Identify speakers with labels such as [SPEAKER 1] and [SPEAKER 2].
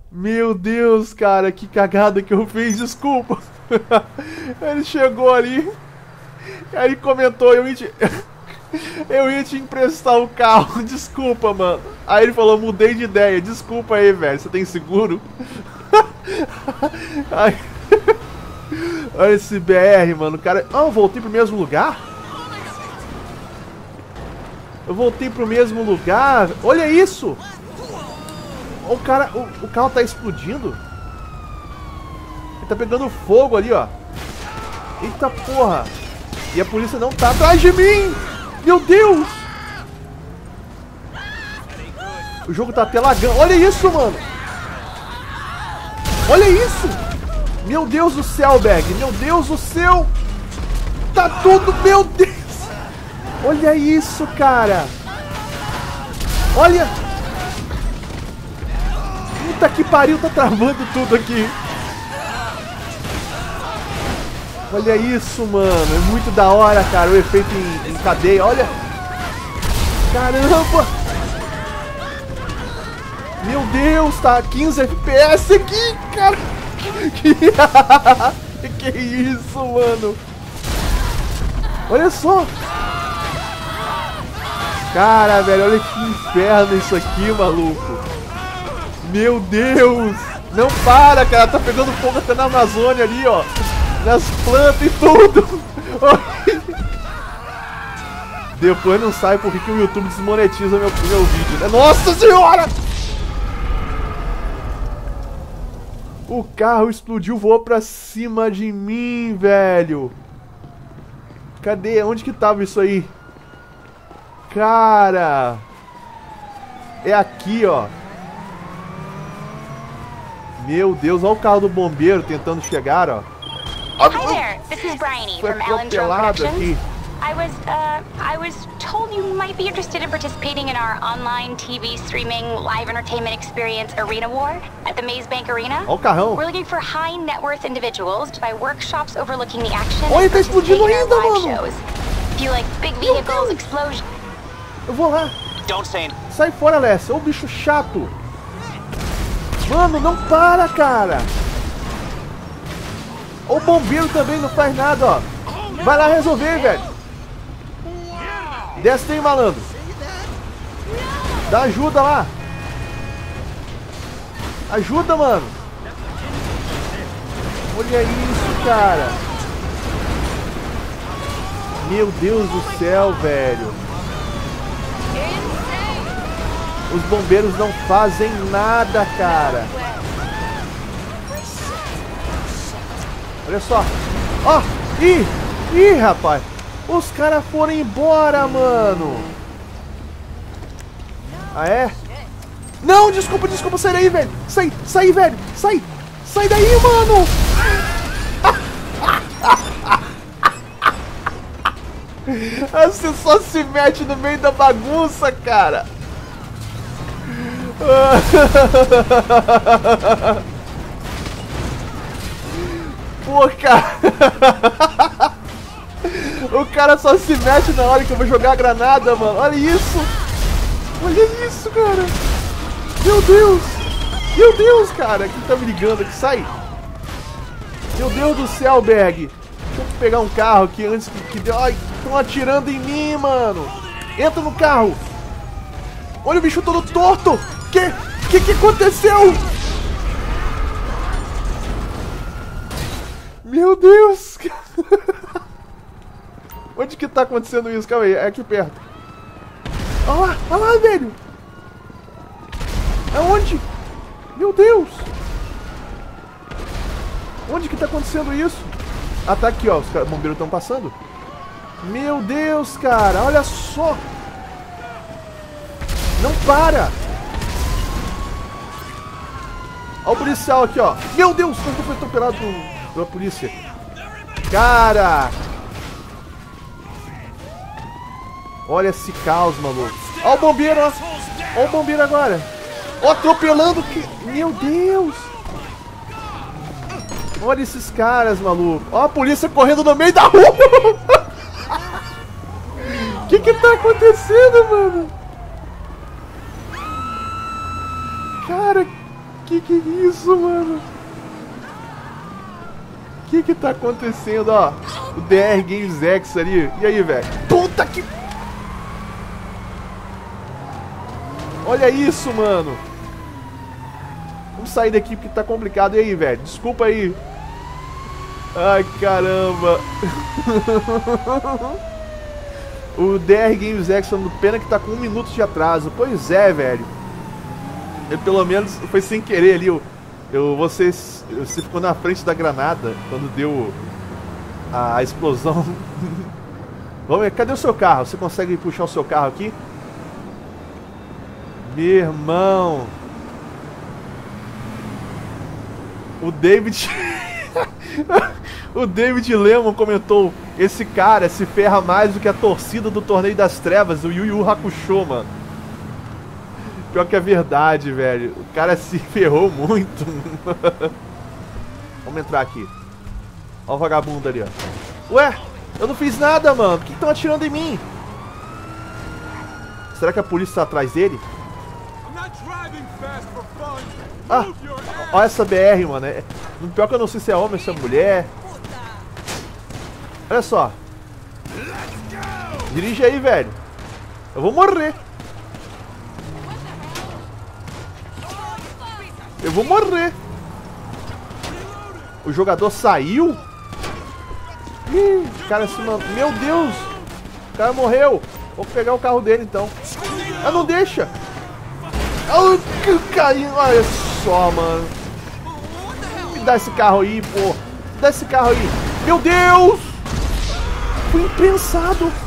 [SPEAKER 1] Meu Deus, cara, que cagada que eu fiz, desculpa. Ele chegou ali, aí comentou, eu ia te emprestar o carro, desculpa, mano. Aí ele falou, mudei de ideia, desculpa aí, velho, você tem seguro? Aí, olha esse BR, mano, o cara... Ah, eu voltei pro mesmo lugar? Eu voltei pro mesmo lugar? Olha isso! O cara, o carro tá explodindo? Ele tá pegando fogo ali, ó. Eita porra! E a polícia não tá atrás de mim! Meu Deus! O jogo tá até lagando. Olha isso, mano! Olha isso! Meu Deus do céu, Berg! Meu Deus do céu! Tá tudo... Meu Deus! Olha isso, cara! Olha! Puta que pariu, tá travando tudo aqui. Olha isso, mano. É muito da hora, cara. O efeito em cadeia. Olha. Caramba. Meu Deus, tá 15 FPS aqui, cara. Que isso, mano. Olha só. Cara, velho, olha que inferno isso aqui, maluco. Meu Deus. Não para, cara. Tá pegando fogo até na Amazônia ali, ó. Nas plantas e tudo. Depois não sai porque que o YouTube desmonetiza meu vídeo, né? Nossa senhora! O carro explodiu, voou pra cima de mim, velho. Cadê? Onde que tava isso aí? Cara! É aqui, ó. Meu Deus, olha o carro do bombeiro tentando chegar, ó.
[SPEAKER 2] Hi there, this is Bryony
[SPEAKER 1] Foi
[SPEAKER 2] from Allen Drone
[SPEAKER 1] atropelado aqui.
[SPEAKER 2] Productions. I was told you might be interested in participating in our online TV streaming live entertainment experience Arena War at the Maze Bank Arena.
[SPEAKER 1] Olha o carrão.
[SPEAKER 2] We're looking for high net worth individuals to buy workshops overlooking the action
[SPEAKER 1] Olha,
[SPEAKER 2] and
[SPEAKER 1] tá explodindo
[SPEAKER 2] participate in our
[SPEAKER 1] ainda,
[SPEAKER 2] live
[SPEAKER 1] mano.
[SPEAKER 2] shows. If you like big vehicles, explosions.
[SPEAKER 1] Eu vou lá.
[SPEAKER 3] Don't say
[SPEAKER 1] Sai fora, Alessia. Ô bicho chato. Mano, não para, cara. O bombeiro também não faz nada, ó. Vai lá resolver, velho. Desce aí, malandro. Dá ajuda lá. Ajuda, mano. Olha isso, cara. Meu Deus do céu, velho. Os bombeiros não fazem nada, cara. Olha só. Ó. Ih, rapaz. Os caras foram embora, mano. Ah, é? Não, desculpa, sai daí, velho. Sai, velho. Sai daí, mano. Você só se mete no meio da bagunça, cara. Pô, cara. O cara só se mete na hora que eu vou jogar a granada, mano. Olha isso. Olha isso, cara. Meu Deus, cara. Quem tá me ligando aqui? Sai. Meu Deus do céu, Berg. Deixa eu pegar um carro aqui antes que deu. Ai, estão atirando em mim, mano. Entra no carro. Olha o bicho todo torto. Que aconteceu? Meu Deus. Onde que tá acontecendo isso? Calma aí, é aqui perto. Olha lá, velho. Aonde? Meu Deus. Onde que tá acontecendo isso? Ah, tá aqui, ó. Os bombeiros estão passando. Meu Deus, cara. Olha só. Não para. Olha o policial aqui, ó. Meu Deus, quanto foi atropelado pela polícia. Cara. Olha esse caos, maluco. Olha o bombeiro, ó. Olha o bombeiro agora. Ó, atropelando. Meu Deus. Olha esses caras, maluco. Ó a polícia correndo no meio da rua. Que tá acontecendo, mano? Cara, que Que é isso, mano? Que tá acontecendo, ó? O DR Games X ali. E aí, velho? Puta que... Olha isso, mano. Vamos sair daqui porque tá complicado. E aí, velho? Desculpa aí. Ai, caramba. O DR Games X, pena que tá com 1 minuto de atraso. Pois é, velho. Eu, pelo menos foi sem querer ali. Você ficou na frente da granada quando deu a explosão. Vamos ver, cadê o seu carro? Você consegue puxar o seu carro aqui? Meu irmão. O David... O David Lemon comentou: esse cara se ferra mais do que a torcida do Torneio das Trevas, o Yu Yu Hakusho, mano. Pior que é verdade, velho. O cara se ferrou muito. Vamos entrar aqui. Olha o vagabundo ali, ó. Ué, eu não fiz nada, mano. Por que estão atirando em mim? Será que a polícia tá atrás dele? Ah, olha essa BR, mano. Pior que eu não sei se é homem ou se é mulher. Olha só. Dirige aí, velho. Eu vou morrer. Eu vou morrer. O jogador saiu? Ih, o cara se mandou. Meu Deus. O cara morreu. Vou pegar o carro dele, então. Ah, não deixa. Ah, caiu. Olha só, mano. Me dá esse carro aí, pô. Me dá esse carro aí. Meu Deus. Foi imprensado.